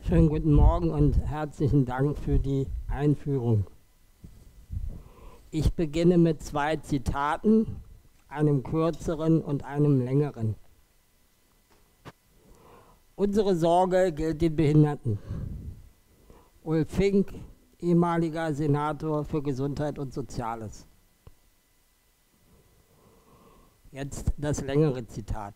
Schönen guten Morgen und herzlichen Dank für die Einführung. Ich beginne mit 2 Zitaten, einem kürzeren und einem längeren. Unsere Sorge gilt den Behinderten. Ulf Fink, ehemaliger Senator für Gesundheit und Soziales. Jetzt das längere Zitat.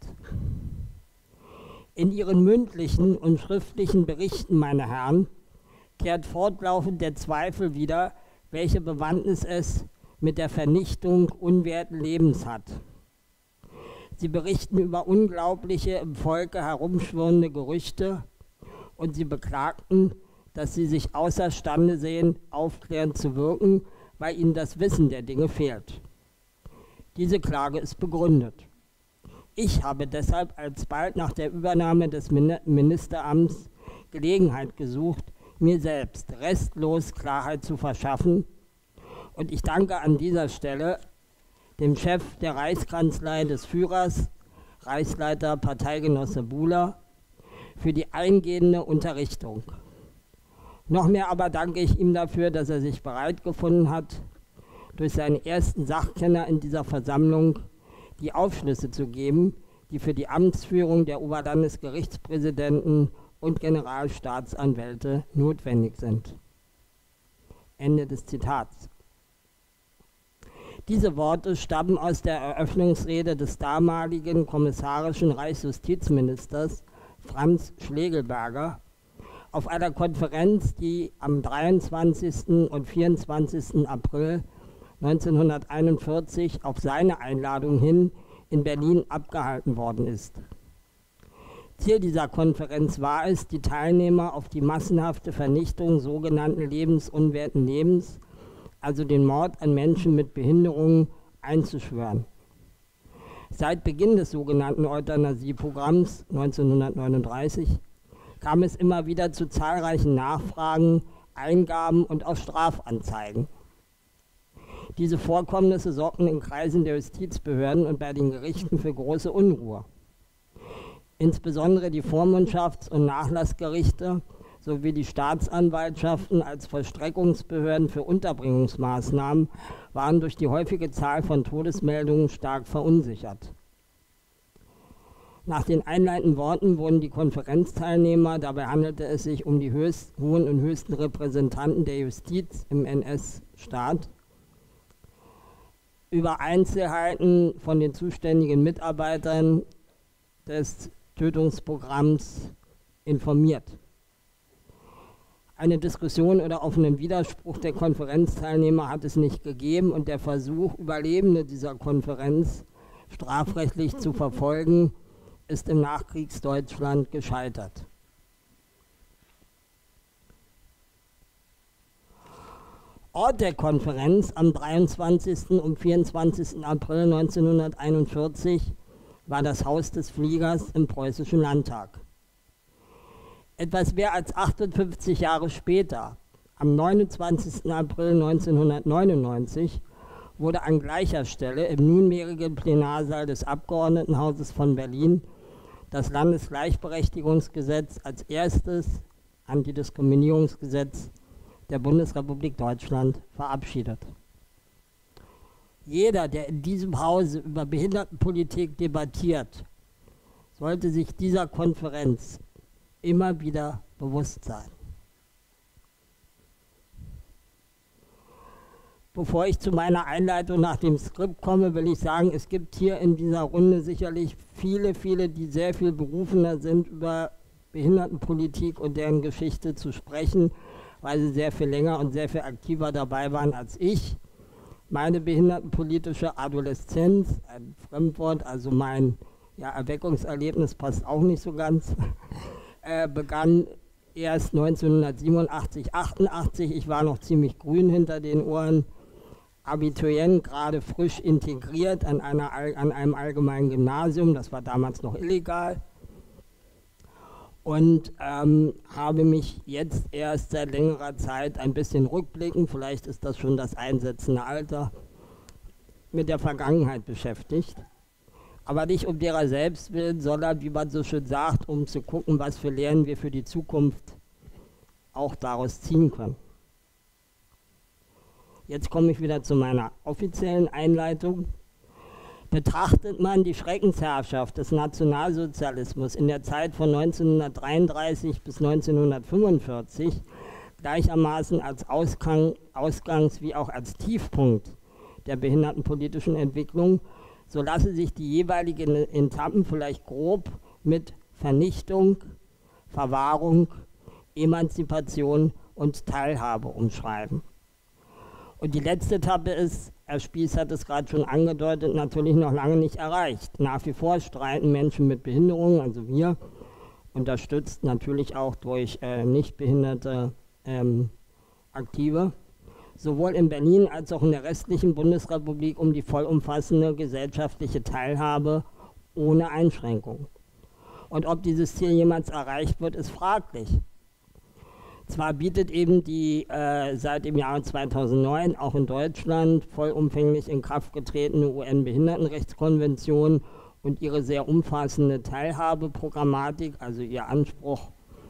In Ihren mündlichen und schriftlichen Berichten, meine Herren, kehrt fortlaufend der Zweifel wieder, welche Bewandtnis es mit der Vernichtung unwerten Lebens hat. Sie berichten über unglaubliche, im Volke herumschwirrende Gerüchte und Sie beklagten, dass Sie sich außerstande sehen, aufklärend zu wirken, weil Ihnen das Wissen der Dinge fehlt. Diese Klage ist begründet. Ich habe deshalb alsbald nach der Übernahme des Ministeramts Gelegenheit gesucht, mir selbst restlos Klarheit zu verschaffen, und ich danke an dieser Stelle dem Chef der Reichskanzlei des Führers, Reichsleiter Parteigenosse Buhler, für die eingehende Unterrichtung. Noch mehr aber danke ich ihm dafür, dass er sich bereit gefunden hat, durch seinen ersten Sachkenner in dieser Versammlung die Aufschlüsse zu geben, die für die Amtsführung der Oberlandesgerichtspräsidenten und Generalstaatsanwälte notwendig sind. Ende des Zitats. Diese Worte stammen aus der Eröffnungsrede des damaligen kommissarischen Reichsjustizministers Franz Schlegelberger auf einer Konferenz, die am 23. und 24. April 1941 auf seine Einladung hin in Berlin abgehalten worden ist. Ziel dieser Konferenz war es, die Teilnehmer auf die massenhafte Vernichtung sogenannten lebensunwerten Lebens, also den Mord an Menschen mit Behinderungen, einzuschwören. Seit Beginn des sogenannten Euthanasieprogramms 1939 kam es immer wieder zu zahlreichen Nachfragen, Eingaben und auch Strafanzeigen. Diese Vorkommnisse sorgten in Kreisen der Justizbehörden und bei den Gerichten für große Unruhe. Insbesondere die Vormundschafts- und Nachlassgerichte sowie die Staatsanwaltschaften als Vollstreckungsbehörden für Unterbringungsmaßnahmen waren durch die häufige Zahl von Todesmeldungen stark verunsichert. Nach den einleitenden Worten wurden die Konferenzteilnehmer, dabei handelte es sich um die hohen und höchsten Repräsentanten der Justiz im NS-Staat, über Einzelheiten von den zuständigen Mitarbeitern des Tötungsprogramms informiert. Eine Diskussion oder offenen Widerspruch der Konferenzteilnehmer hat es nicht gegeben und der Versuch, Überlebende dieser Konferenz strafrechtlich zu verfolgen, ist im Nachkriegsdeutschland gescheitert. Ort der Konferenz am 23. und 24. April 1941 war das Haus des Fliegers im Preußischen Landtag. Etwas mehr als 58 Jahre später, am 29. April 1999, wurde an gleicher Stelle im nunmehrigen Plenarsaal des Abgeordnetenhauses von Berlin das Landesgleichberechtigungsgesetz als erstes Antidiskriminierungsgesetz der Bundesrepublik Deutschland verabschiedet. Jeder, der in diesem Hause über Behindertenpolitik debattiert, sollte sich dieser Konferenz immer wieder bewusst sein. Bevor ich zu meiner Einleitung nach dem Skript komme, will ich sagen, es gibt hier in dieser Runde sicherlich viele, die sehr viel berufener sind, über Behindertenpolitik und deren Geschichte zu sprechen, weil sie sehr viel länger und sehr viel aktiver dabei waren als ich. Meine behindertenpolitische Adoleszenz, ein Fremdwort, also mein Erweckungserlebnis passt auch nicht so ganz, begann erst 1987, 88. Ich war noch ziemlich grün hinter den Ohren, Abiturient, gerade frisch integriert an einem allgemeinen Gymnasium, das war damals noch illegal. Und habe mich jetzt erst seit längerer Zeit ein bisschen rückblickend, vielleicht ist das schon das einsetzende Alter, mit der Vergangenheit beschäftigt. Aber nicht um derer selbst willen, sondern, wie man so schön sagt, um zu gucken, was für Lehren wir für die Zukunft auch daraus ziehen können. Jetzt komme ich wieder zu meiner offiziellen Einleitung. Betrachtet man die Schreckensherrschaft des Nationalsozialismus in der Zeit von 1933 bis 1945 gleichermaßen als Ausgangs- wie auch als Tiefpunkt der behindertenpolitischen Entwicklung, so lasse sich die jeweiligen Etappen vielleicht grob mit Vernichtung, Verwahrung, Emanzipation und Teilhabe umschreiben. Und die letzte Etappe ist, Herr Spieß hat es gerade schon angedeutet, natürlich noch lange nicht erreicht. Nach wie vor streiten Menschen mit Behinderungen, also wir, unterstützt natürlich auch durch nichtbehinderte Aktive, sowohl in Berlin als auch in der restlichen Bundesrepublik um die vollumfassende gesellschaftliche Teilhabe ohne Einschränkung. Und ob dieses Ziel jemals erreicht wird, ist fraglich. Zwar bietet eben die seit dem Jahre 2009 auch in Deutschland vollumfänglich in Kraft getretene UN-Behindertenrechtskonvention und ihre sehr umfassende Teilhabeprogrammatik, also ihr Anspruch,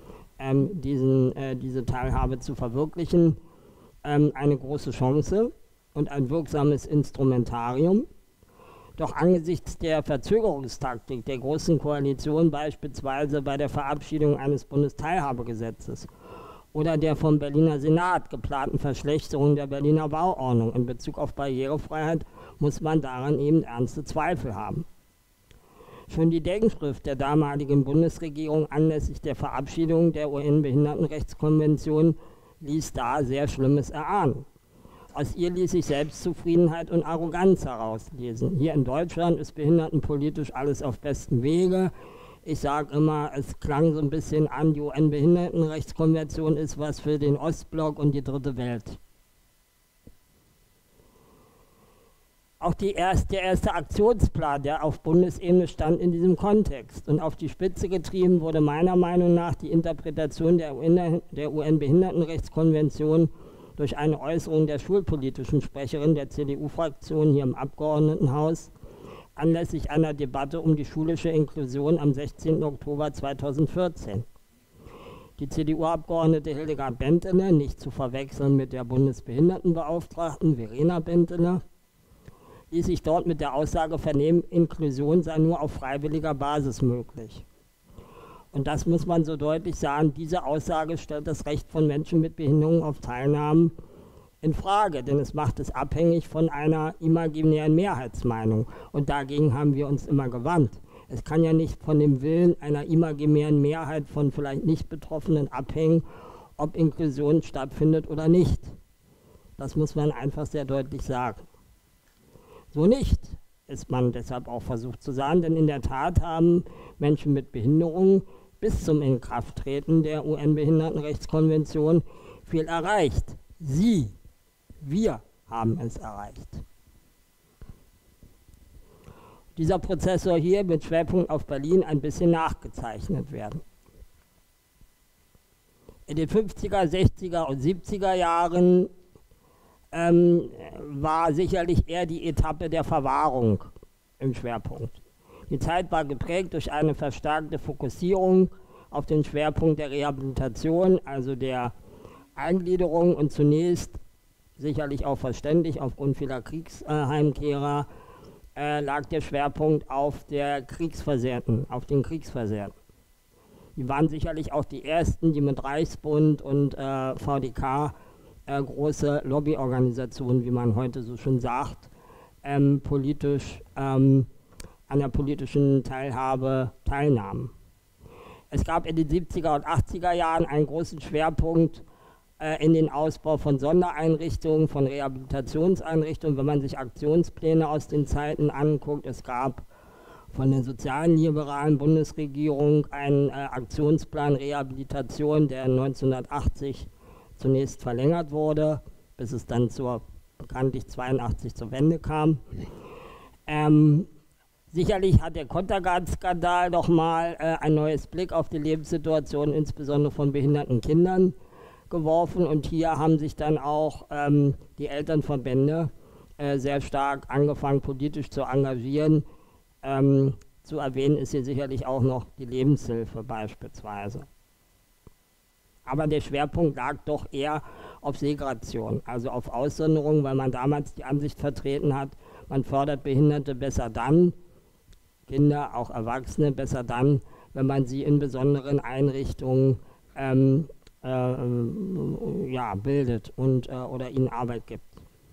diese Teilhabe zu verwirklichen, eine große Chance und ein wirksames Instrumentarium. Doch angesichts der Verzögerungstaktik der Großen Koalition, beispielsweise bei der Verabschiedung eines Bundesteilhabegesetzes oder der vom Berliner Senat geplanten Verschlechterung der Berliner Bauordnung in Bezug auf Barrierefreiheit, muss man daran eben ernste Zweifel haben. Schon die Denkschrift der damaligen Bundesregierung anlässlich der Verabschiedung der UN-Behindertenrechtskonvention ließ da sehr Schlimmes erahnen. Aus ihr ließ sich Selbstzufriedenheit und Arroganz herauslesen. Hier in Deutschland ist behindertenpolitisch alles auf bestem Wege. Ich sage immer, es klang so ein bisschen an, die UN-Behindertenrechtskonvention ist was für den Ostblock und die dritte Welt. Auch der erste Aktionsplan, der auf Bundesebene stand, in diesem Kontext. Und auf die Spitze getrieben wurde meiner Meinung nach die Interpretation der UN-Behindertenrechtskonvention durch eine Äußerung der schulpolitischen Sprecherin der CDU-Fraktion hier im Abgeordnetenhaus anlässlich einer Debatte um die schulische Inklusion am 16. Oktober 2014. Die CDU-Abgeordnete Hildegard Bentele, nicht zu verwechseln mit der Bundesbehindertenbeauftragten Verena Bentele, ließ sich dort mit der Aussage vernehmen, Inklusion sei nur auf freiwilliger Basis möglich. Und das muss man so deutlich sagen, diese Aussage stellt das Recht von Menschen mit Behinderung auf Teilnahmen in Frage, denn es macht es abhängig von einer imaginären Mehrheitsmeinung. Und dagegen haben wir uns immer gewandt. Es kann ja nicht von dem Willen einer imaginären Mehrheit von vielleicht Nicht-Betroffenen abhängen, ob Inklusion stattfindet oder nicht. Das muss man einfach sehr deutlich sagen. So nicht, ist man deshalb auch versucht zu sagen, denn in der Tat haben Menschen mit Behinderungen bis zum Inkrafttreten der UN-Behindertenrechtskonvention viel erreicht. Wir haben es erreicht. Dieser Prozess soll hier mit Schwerpunkt auf Berlin ein bisschen nachgezeichnet werden. In den 50er, 60er und 70er Jahren war sicherlich eher die Etappe der Verwahrung im Schwerpunkt. Die Zeit war geprägt durch eine verstärkte Fokussierung auf den Schwerpunkt der Rehabilitation, also der Eingliederung und zunächst, sicherlich auch verständlich aufgrund vieler Kriegsheimkehrer, lag der Schwerpunkt auf den Kriegsversehrten. Die waren sicherlich auch die ersten, die mit Reichsbund und VDK große Lobbyorganisationen, wie man heute so schön sagt, politisch an der politischen Teilhabe teilnahmen. Es gab in den 70er und 80er Jahren einen großen Schwerpunkt in den Ausbau von Sondereinrichtungen, von Rehabilitationseinrichtungen. Wenn man sich Aktionspläne aus den Zeiten anguckt, es gab von der sozialen liberalen Bundesregierung einen Aktionsplan Rehabilitation, der 1980 zunächst verlängert wurde, bis es dann bekanntlich 82 zur Wende kam. Sicherlich hat der Kontergan-Skandal nochmal ein neues Blick auf die Lebenssituation, insbesondere von behinderten Kindern, geworfen. Und hier haben sich dann auch die Elternverbände sehr stark angefangen, politisch zu engagieren. Zu erwähnen ist hier sicherlich auch noch die Lebenshilfe beispielsweise. Aber der Schwerpunkt lag doch eher auf Segregation, also auf Aussonderung, weil man damals die Ansicht vertreten hat, man fördert Behinderte besser dann, Kinder, auch Erwachsene, besser dann, wenn man sie in besonderen Einrichtungen bildet und, oder ihnen Arbeit gibt.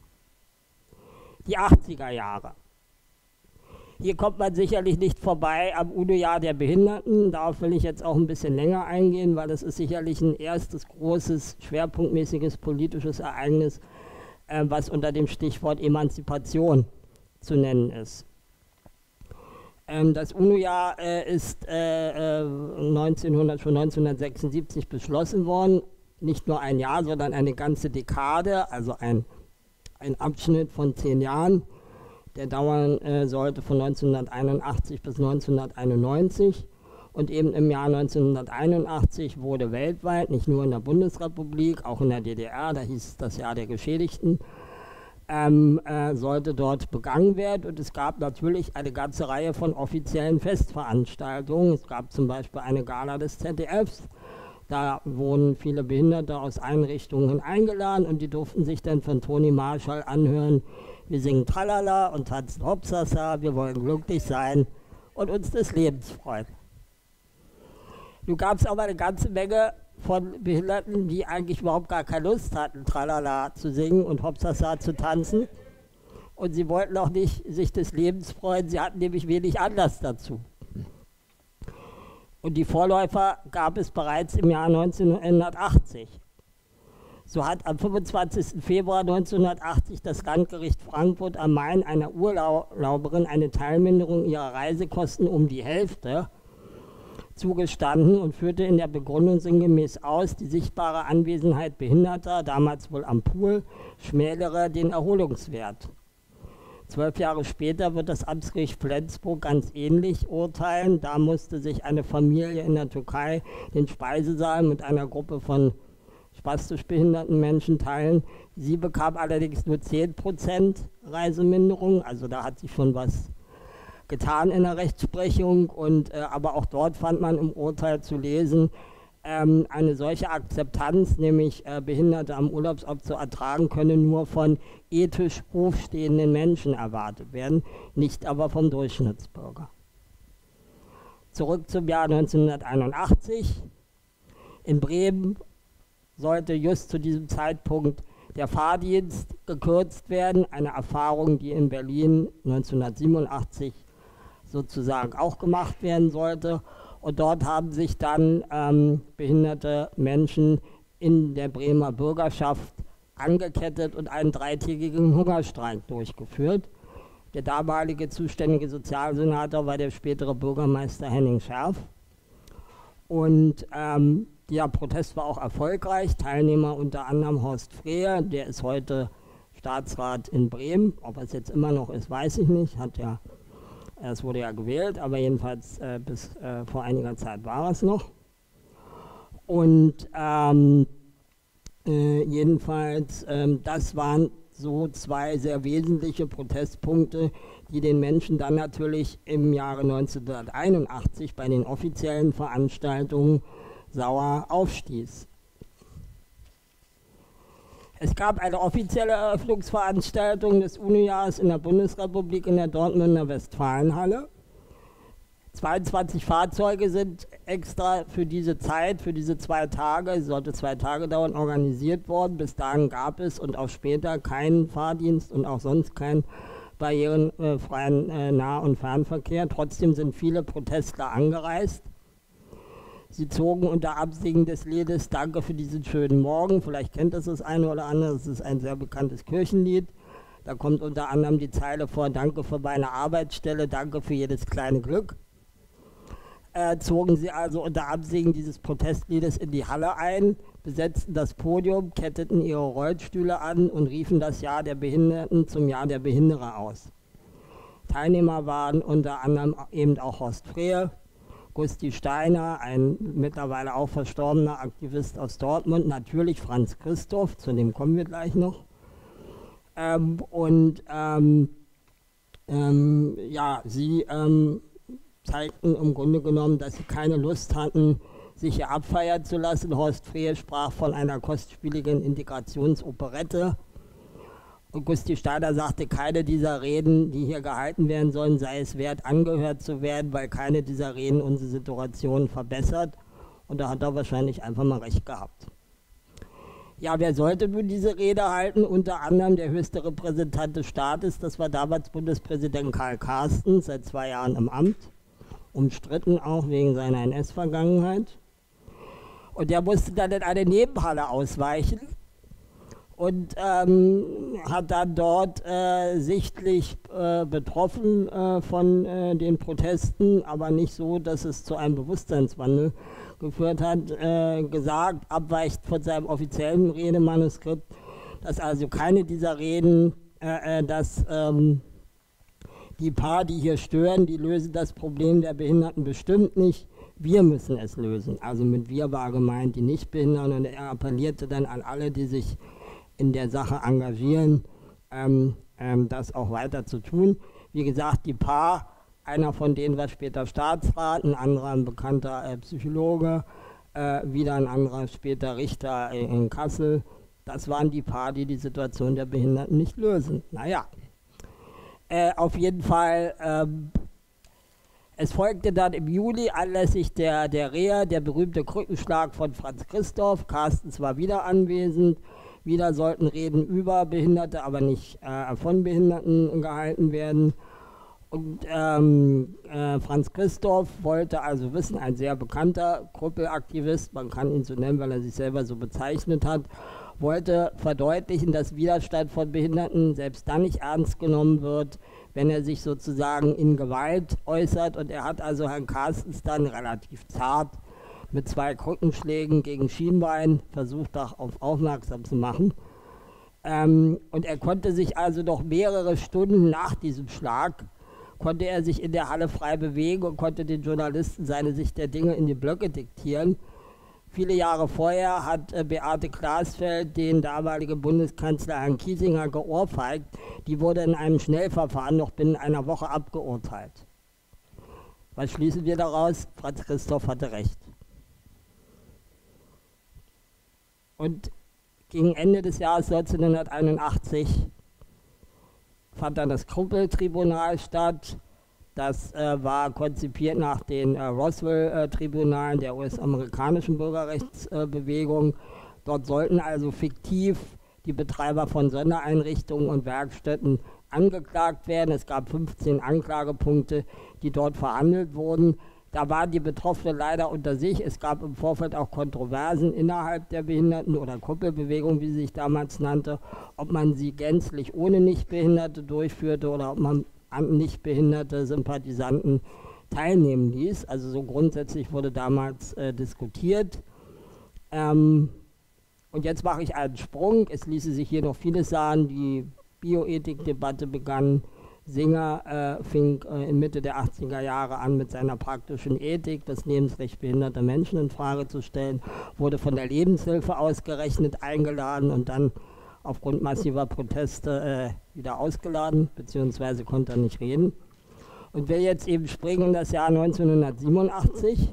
Die 80er Jahre. Hier kommt man sicherlich nicht vorbei am UNO-Jahr der Behinderten. Darauf will ich jetzt auch ein bisschen länger eingehen, weil das ist sicherlich ein erstes großes, schwerpunktmäßiges politisches Ereignis, was unter dem Stichwort Emanzipation zu nennen ist. Das UNO-Jahr ist schon 1976 beschlossen worden. Nicht nur ein Jahr, sondern eine ganze Dekade, also ein Abschnitt von 10 Jahren, der dauern sollte von 1981 bis 1991. Und eben im Jahr 1981 wurde weltweit, nicht nur in der Bundesrepublik, auch in der DDR, da hieß es das Jahr der Geschädigten, sollte dort begangen werden. Und es gab natürlich eine ganze Reihe von offiziellen Festveranstaltungen. Es gab zum Beispiel eine Gala des ZDFs. Da wurden viele Behinderte aus Einrichtungen eingeladen und die durften sich dann von Toni Marshall anhören, wir singen Tralala und tanzen Hopsasa, wir wollen glücklich sein und uns des Lebens freuen. Nun gab es aber eine ganze Menge von Behinderten, die eigentlich überhaupt gar keine Lust hatten, Tralala zu singen und Hopsasa zu tanzen. Und sie wollten auch nicht sich des Lebens freuen, sie hatten nämlich wenig Anlass dazu. Und die Vorläufer gab es bereits im Jahr 1980. So hat am 25. Februar 1980 das Landgericht Frankfurt am Main einer Urlauberin eine Teilminderung ihrer Reisekosten um die Hälfte zugestanden und führte in der Begründung sinngemäß aus, die sichtbare Anwesenheit Behinderter, damals wohl am Pool, schmälere den Erholungswert. 12 Jahre später wird das Amtsgericht Flensburg ganz ähnlich urteilen. Da musste sich eine Familie in der Türkei den Speisesaal mit einer Gruppe von spastisch behinderten Menschen teilen. Sie bekam allerdings nur 10% Reiseminderung, also da hat sich schon was getan in der Rechtsprechung, und, aber auch dort fand man im Urteil zu lesen, eine solche Akzeptanz, nämlich Behinderte am Urlaubsort zu ertragen, könne nur von ethisch hochstehenden Menschen erwartet werden, nicht aber vom Durchschnittsbürger. Zurück zum Jahr 1981. In Bremen sollte just zu diesem Zeitpunkt der Fahrdienst gekürzt werden, eine Erfahrung, die in Berlin 1987 sozusagen auch gemacht werden sollte. Und dort haben sich dann behinderte Menschen in der Bremer Bürgerschaft angekettet und einen 3-tägigen Hungerstreik durchgeführt. Der damalige zuständige Sozialsenator war der spätere Bürgermeister Henning Scherf. Und der Protest war auch erfolgreich. Teilnehmer unter anderem Horst Frehe, der ist heute Staatsrat in Bremen. Ob er es jetzt immer noch ist, weiß ich nicht. Es wurde ja gewählt, aber jedenfalls bis vor einiger Zeit war es noch. Und jedenfalls, das waren so 2 sehr wesentliche Protestpunkte, die den Menschen dann natürlich im Jahre 1981 bei den offiziellen Veranstaltungen sauer aufstieß. Es gab eine offizielle Eröffnungsveranstaltung des UNO-Jahres in der Bundesrepublik in der Dortmunder Westfalenhalle. 22 Fahrzeuge sind extra für diese Zeit, für diese 2 Tage, es sollte 2 Tage dauern, organisiert worden. Bis dahin gab es und auch später keinen Fahrdienst und auch sonst keinen barrierenfreien Nah- und Fernverkehr. Trotzdem sind viele Protestler angereist. Sie zogen unter Absingen des Liedes Danke für diesen schönen Morgen. Vielleicht kennt das eine oder andere, das ist ein sehr bekanntes Kirchenlied. Da kommt unter anderem die Zeile vor, Danke für meine Arbeitsstelle, danke für jedes kleine Glück. Zogen sie also unter Absingen dieses Protestliedes in die Halle ein, besetzten das Podium, ketteten ihre Rollstühle an und riefen das Jahr der Behinderten zum Jahr der Behinderer aus. Teilnehmer waren unter anderem eben auch Horst Frehe, Gusti Steiner, ein mittlerweile auch verstorbener Aktivist aus Dortmund, natürlich Franz Christoph, zu dem kommen wir gleich noch. Sie zeigten im Grunde genommen, dass sie keine Lust hatten, sich hier abfeiern zu lassen. Horst Frehe sprach von einer kostspieligen Integrationsoperette. Und Gusti Steiner sagte, keine dieser Reden, die hier gehalten werden sollen, sei es wert, angehört zu werden, weil keine dieser Reden unsere Situation verbessert. Und da hat er wahrscheinlich einfach mal recht gehabt. Ja, wer sollte nun diese Rede halten? Unter anderem der höchste Repräsentant des Staates, das war damals Bundespräsident Karl Carstens, seit 2 Jahren im Amt, umstritten auch wegen seiner NS-Vergangenheit. Und der musste dann in eine Nebenhalle ausweichen und hat dann dort sichtlich betroffen von den Protesten, aber nicht so, dass es zu einem Bewusstseinswandel geführt hat, gesagt, abweicht von seinem offiziellen Redemanuskript, dass also keine dieser Reden, dass die paar, die hier stören, die lösen das Problem der Behinderten bestimmt nicht. Wir müssen es lösen. Also mit wir war gemeint die Nichtbehinderten, und er appellierte dann an alle, die sich in der Sache engagieren, das auch weiter zu tun. Wie gesagt, die paar, einer von denen war später Staatsrat, ein anderer ein bekannter Psychologe, wieder ein anderer später Richter in Kassel. Das waren die paar, die die Situation der Behinderten nicht lösen. Naja, auf jeden Fall, es folgte dann im Juli anlässlich der Reha der berühmte Krückenschlag von Franz Christoph. Carstens war wieder anwesend. Wieder sollten Reden über Behinderte, aber nicht von Behinderten gehalten werden. Und Franz Christoph wollte also wissen, ein sehr bekannter Krüppelaktivist, man kann ihn so nennen, weil er sich selber so bezeichnet hat, wollte verdeutlichen, dass Widerstand von Behinderten selbst dann nicht ernst genommen wird, wenn er sich sozusagen in Gewalt äußert. Und er hat also Herrn Carstens dann relativ zart mit 2 Krückenschlägen gegen Schienbein versucht, darauf aufmerksam zu machen. Und er konnte sich also noch mehrere Stunden nach diesem Schlag, konnte er sich in der Halle frei bewegen und konnte den Journalisten seine Sicht der Dinge in die Blöcke diktieren. Viele Jahre vorher hat Beate Glasfeld den damaligen Bundeskanzler Herrn Kiesinger geohrfeigt. Die wurde in einem Schnellverfahren noch binnen einer Woche abgeurteilt. Was schließen wir daraus? Franz Christoph hatte recht. Und gegen Ende des Jahres 1981 fand dann das Krüppel-Tribunal statt. Das war konzipiert nach den Roswell-Tribunalen der US-amerikanischen Bürgerrechtsbewegung. Dort sollten also fiktiv die Betreiber von Sondereinrichtungen und Werkstätten angeklagt werden. Es gab 15 Anklagepunkte, die dort verhandelt wurden. Da waren die Betroffenen leider unter sich. Es gab im Vorfeld auch Kontroversen innerhalb der Behinderten- oder Krüppelbewegung, wie sie sich damals nannte, ob man sie gänzlich ohne Nichtbehinderte durchführte oder ob man an nichtbehinderte Sympathisanten teilnehmen ließ. Also so grundsätzlich wurde damals diskutiert. Und jetzt mache ich einen Sprung. Es ließe sich hier noch vieles sagen. Die Bioethik-Debatte begann. Singer fing in Mitte der 80er Jahre an, mit seiner praktischen Ethik das Lebensrecht behinderter Menschen in Frage zu stellen, wurde von der Lebenshilfe ausgerechnet eingeladen und dann aufgrund massiver Proteste wieder ausgeladen, beziehungsweise konnte er nicht reden. Und will jetzt eben springen in das Jahr 1987.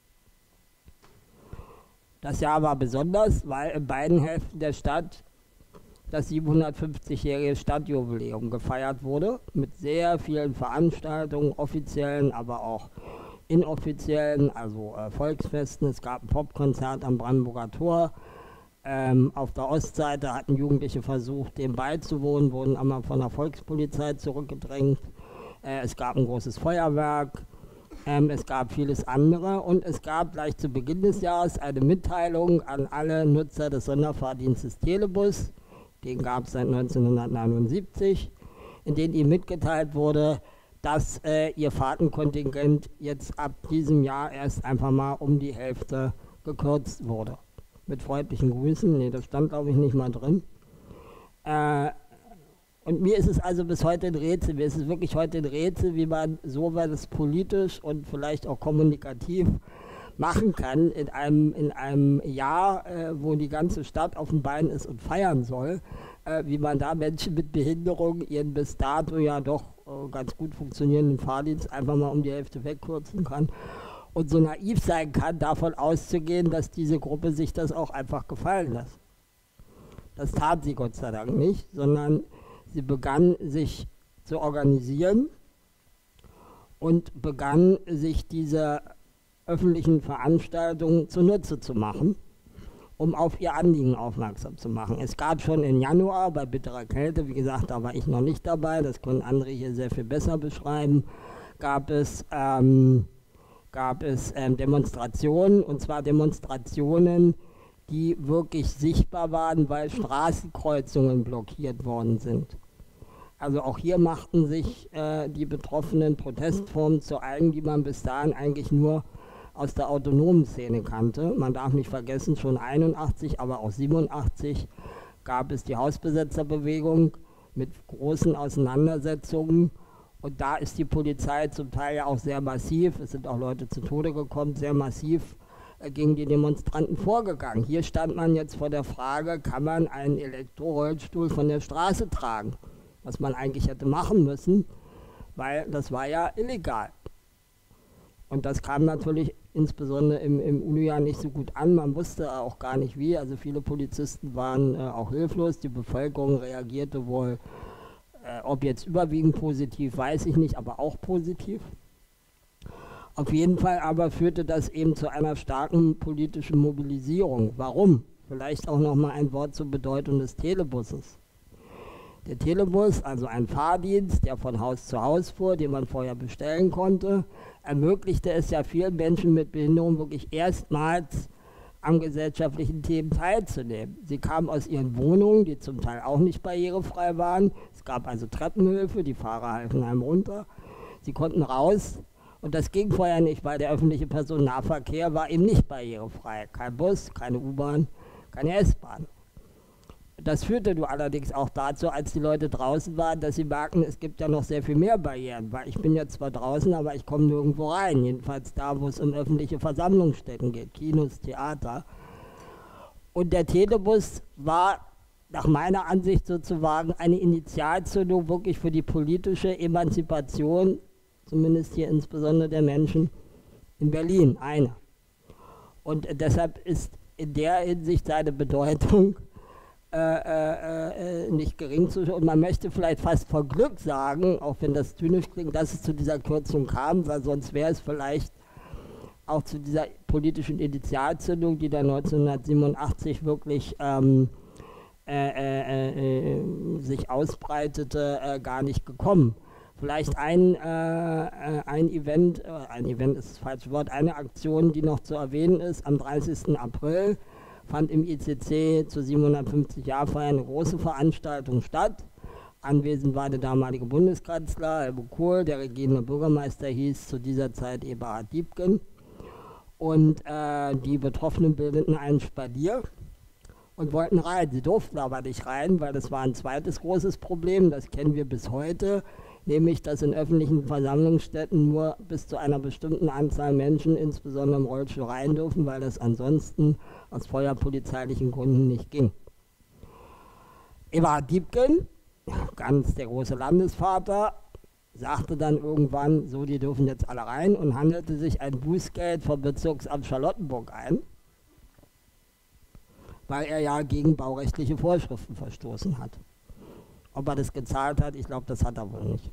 Das Jahr war besonders, weil in beiden Hälften der Stadt das 750-jährige Stadtjubiläum gefeiert wurde, mit sehr vielen Veranstaltungen, offiziellen, aber auch inoffiziellen, also Volksfesten. Es gab ein Popkonzert am Brandenburger Tor. Auf der Ostseite hatten Jugendliche versucht, dem beizuwohnen, wurden aber von der Volkspolizei zurückgedrängt. Es gab ein großes Feuerwerk. Es gab vieles andere und es gab gleich zu Beginn des Jahres eine Mitteilung an alle Nutzer des Sonderfahrdienstes Telebus. Den gab es seit 1979, in dem ihm mitgeteilt wurde, dass ihr Fahrtenkontingent jetzt ab diesem Jahr erst einfach mal um die Hälfte gekürzt wurde. Mit freundlichen Grüßen, nee, das stand glaube ich nicht mal drin. Und mir ist es also bis heute ein Rätsel, mir ist es wirklich heute ein Rätsel, wie man sowas politisch und vielleicht auch kommunikativ machen kann in einem Jahr, wo die ganze Stadt auf den Beinen ist und feiern soll, wie man da Menschen mit Behinderung ihren bis dato ja doch ganz gut funktionierenden Fahrdienst einfach mal um die Hälfte wegkürzen kann. und so naiv sein kann, davon auszugehen, dass diese Gruppe sich das auch einfach gefallen lässt. Das tat sie Gott sei Dank nicht, sondern sie begann sich zu organisieren und begann sich diese öffentlichen Veranstaltungen zunutze zu machen, um auf ihr Anliegen aufmerksam zu machen. Es gab schon im Januar bei bitterer Kälte, wie gesagt, da war ich noch nicht dabei, das können andere hier sehr viel besser beschreiben, gab es Demonstrationen, und zwar Demonstrationen, die wirklich sichtbar waren, weil Straßenkreuzungen blockiert worden sind. Also auch hier machten sich die betroffenen Protestformen zu eigen, die man bis dahin eigentlich nur aus der autonomen Szene kannte. Man darf nicht vergessen, schon 81, aber auch 87 gab es die Hausbesetzerbewegung mit großen Auseinandersetzungen. Und da ist die Polizei zum Teil ja auch sehr massiv, es sind auch Leute zu Tode gekommen, sehr massiv gegen die Demonstranten vorgegangen. Hier stand man jetzt vor der Frage, kann man einen Elektrorollstuhl von der Straße tragen? Was man eigentlich hätte machen müssen, weil das war ja illegal. Und das kam natürlich insbesondere im UNO-Jahr nicht so gut an, man wusste auch gar nicht wie, also viele Polizisten waren auch hilflos, die Bevölkerung reagierte wohl, ob jetzt überwiegend positiv, weiß ich nicht, aber auch positiv. Auf jeden Fall aber führte das eben zu einer starken politischen Mobilisierung. Warum? Vielleicht auch nochmal ein Wort zur Bedeutung des Telebusses. Der Telebus, also ein Fahrdienst, der von Haus zu Haus fuhr, den man vorher bestellen konnte, ermöglichte es ja vielen Menschen mit Behinderung wirklich erstmals am gesellschaftlichen Themen teilzunehmen. Sie kamen aus ihren Wohnungen, die zum Teil auch nicht barrierefrei waren. Es gab also Treppenhilfe, die Fahrer halfen einem runter. Sie konnten raus und das ging vorher nicht, weil der öffentliche Personennahverkehr war eben nicht barrierefrei. Kein Bus, keine U-Bahn, keine S-Bahn. Das führte nur allerdings auch dazu, als die Leute draußen waren, dass sie merken, es gibt ja noch sehr viel mehr Barrieren, weil ich bin ja zwar draußen, aber ich komme nirgendwo rein, jedenfalls da, wo es um öffentliche Versammlungsstätten geht, Kinos, Theater. Und der Telebus war nach meiner Ansicht sozusagen eine Initialzündung wirklich für die politische Emanzipation, zumindest hier insbesondere der Menschen in Berlin, eine. Und deshalb ist in der Hinsicht seine Bedeutung nicht gering zu. Und man möchte vielleicht fast vor Glück sagen, auch wenn das zynisch klingt, dass es zu dieser Kürzung kam, weil sonst wäre es vielleicht auch zu dieser politischen Initialzündung, die dann 1987 wirklich sich ausbreitete, gar nicht gekommen. Vielleicht ein Event ist das falsche Wort, eine Aktion, die noch zu erwähnen ist, am 30. April fand im ICC zur 750-Jahr-Feier eine große Veranstaltung statt. Anwesend war der damalige Bundeskanzler Helmut Kohl, der regierende Bürgermeister hieß zu dieser Zeit Eberhard Diepgen. Und die Betroffenen bildeten einen Spalier und wollten rein. Sie durften aber nicht rein, weil das war ein zweites großes Problem, das kennen wir bis heute, nämlich dass in öffentlichen Versammlungsstätten nur bis zu einer bestimmten Anzahl Menschen, insbesondere im Rollstuhl, rein dürfen, weil das ansonsten aus feuerpolizeilichen Gründen nicht ging. Eberhard Diepgen, ganz der große Landesvater, sagte dann irgendwann, so, die dürfen jetzt alle rein, und handelte sich ein Bußgeld vom Bezirksamt Charlottenburg ein, weil er ja gegen baurechtliche Vorschriften verstoßen hat. Ob er das gezahlt hat, ich glaube, das hat er wohl nicht.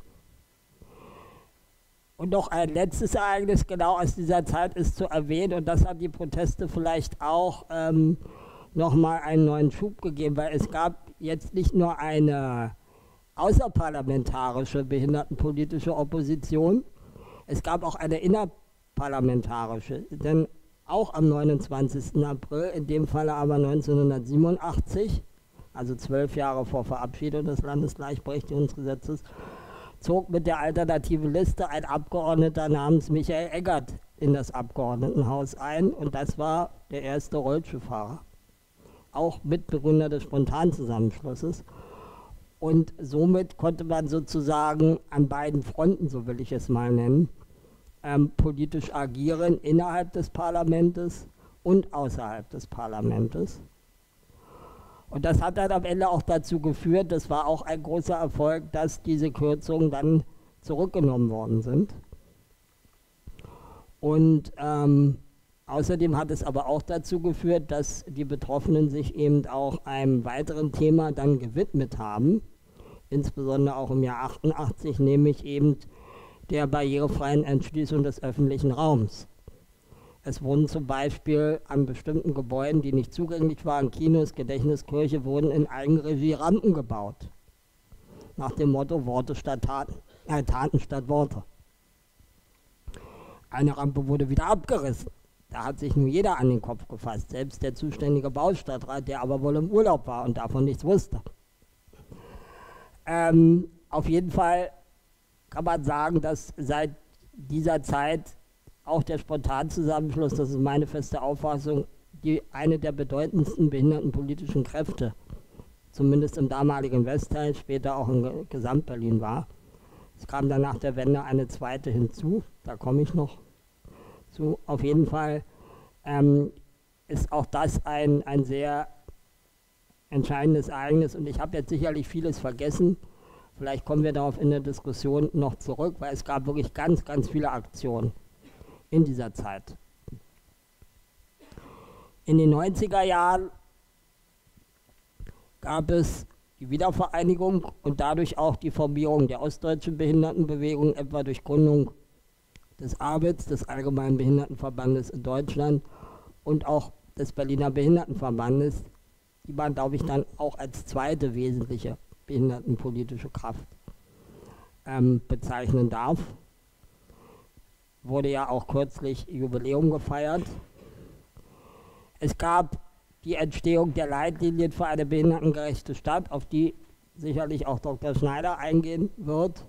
Und noch ein letztes Ereignis genau aus dieser Zeit ist zu erwähnen, und das hat die Proteste vielleicht auch nochmal einen neuen Schub gegeben, weil es gab jetzt nicht nur eine außerparlamentarische behindertenpolitische Opposition, es gab auch eine innerparlamentarische, denn auch am 29. April, in dem Falle aber 1987, also 12 Jahre vor Verabschiedung des Landesgleichberechtigungsgesetzes, zog mit der alternativen Liste ein Abgeordneter namens Michael Eggert in das Abgeordnetenhaus ein, und das war der erste Rollstuhlfahrer, auch Mitbegründer des Spontanzusammenschlusses. Und somit konnte man sozusagen an beiden Fronten, so will ich es mal nennen, politisch agieren, innerhalb des Parlaments und außerhalb des Parlaments. Und das hat dann am Ende auch dazu geführt, das war auch ein großer Erfolg, dass diese Kürzungen dann zurückgenommen worden sind. Und außerdem hat es aber auch dazu geführt, dass die Betroffenen sich eben auch einem weiteren Thema dann gewidmet haben, insbesondere auch im Jahr 88, nämlich eben der barrierefreien Erschließung des öffentlichen Raums. Es wurden zum Beispiel an bestimmten Gebäuden, die nicht zugänglich waren, Kinos, Gedächtniskirche, wurden in Eigenregie Rampen gebaut. Nach dem Motto Worte statt Taten, Taten statt Worte. Eine Rampe wurde wieder abgerissen. Da hat sich nun jeder an den Kopf gefasst, selbst der zuständige Baustadtrat, der aber wohl im Urlaub war und davon nichts wusste. Auf jeden Fall kann man sagen, dass seit dieser Zeit auch der Spontanzusammenschluss, das ist meine feste Auffassung, eine der bedeutendsten behindertenpolitischen Kräfte, zumindest im damaligen Westteil, später auch in Gesamt-Berlin war. Es kam dann nach der Wende eine zweite hinzu, da komme ich noch zu. Auf jeden Fall ist auch das ein sehr entscheidendes Ereignis und ich habe jetzt sicherlich vieles vergessen. Vielleicht kommen wir darauf in der Diskussion noch zurück, weil es gab wirklich ganz, ganz viele Aktionen in dieser Zeit. In den 90er Jahren gab es die Wiedervereinigung und dadurch auch die Formierung der ostdeutschen Behindertenbewegung, etwa durch Gründung des ABITS, des Allgemeinen Behindertenverbandes in Deutschland und auch des Berliner Behindertenverbandes, die man, glaube ich, dann auch als zweite wesentliche behindertenpolitische Kraft bezeichnen darf. Wurde ja auch kürzlich Jubiläum gefeiert. Es gab die Entstehung der Leitlinien für eine behindertengerechte Stadt, auf die sicherlich auch Dr. Schneider eingehen wird.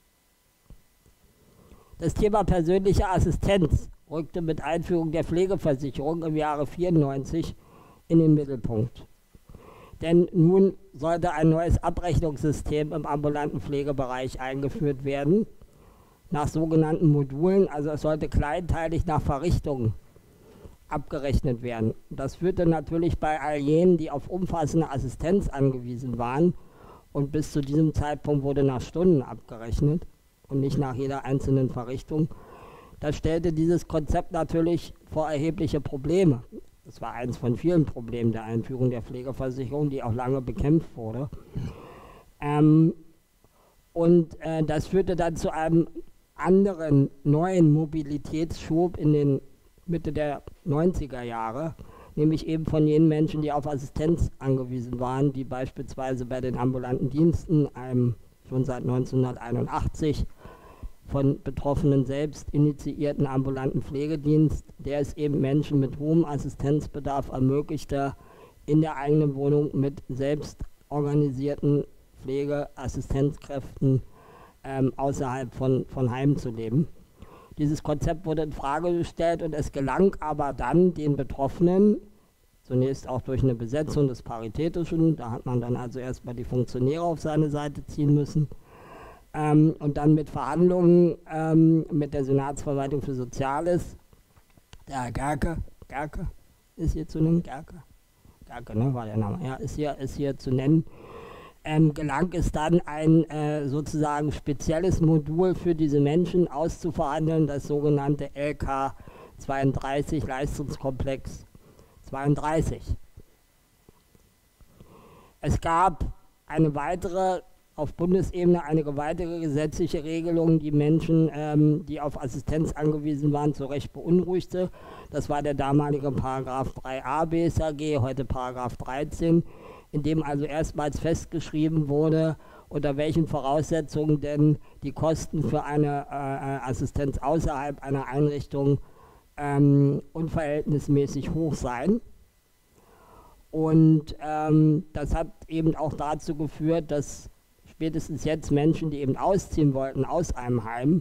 Das Thema persönliche Assistenz rückte mit Einführung der Pflegeversicherung im Jahre 1994 in den Mittelpunkt. Denn nun sollte ein neues Abrechnungssystem im ambulanten Pflegebereich eingeführt werden, nach sogenannten Modulen, also es sollte kleinteilig nach Verrichtungen abgerechnet werden. Das führte natürlich bei all jenen, die auf umfassende Assistenz angewiesen waren, und bis zu diesem Zeitpunkt wurde nach Stunden abgerechnet und nicht nach jeder einzelnen Verrichtung. Das stellte dieses Konzept natürlich vor erhebliche Probleme. Das war eines von vielen Problemen der Einführung der Pflegeversicherung, die auch lange bekämpft wurde. Das führte dann zu einem anderen neuen Mobilitätsschub in den Mitte der 90er Jahre, nämlich eben von jenen Menschen, die auf Assistenz angewiesen waren, die beispielsweise bei den ambulanten Diensten, einem schon seit 1981 von Betroffenen selbst initiierten ambulanten Pflegedienst, der es eben Menschen mit hohem Assistenzbedarf ermöglichte, in der eigenen Wohnung mit selbst organisierten Pflegeassistenzkräften außerhalb von Heimen zu leben. Dieses Konzept wurde in Frage gestellt und es gelang aber dann den Betroffenen, zunächst auch durch eine Besetzung des Paritätischen, da hat man dann also erstmal die Funktionäre auf seine Seite ziehen müssen, und dann mit Verhandlungen mit der Senatsverwaltung für Soziales, der Herr Gerke ist hier zu nennen, Gerke, ne, war der Name, ja, ist hier zu nennen, gelang es dann, ein sozusagen spezielles Modul für diese Menschen auszuverhandeln, das sogenannte LK 32, Leistungskomplex 32. Es gab auf Bundesebene eine weitere gesetzliche Regelung, die Menschen, die auf Assistenz angewiesen waren, zu Recht beunruhigte. Das war der damalige Paragraph 3a BSAG, heute Paragraph 13, in dem also erstmals festgeschrieben wurde, unter welchen Voraussetzungen denn die Kosten für eine Assistenz außerhalb einer Einrichtung unverhältnismäßig hoch seien. Und das hat eben auch dazu geführt, dass spätestens jetzt Menschen, die eben ausziehen wollten aus einem Heim,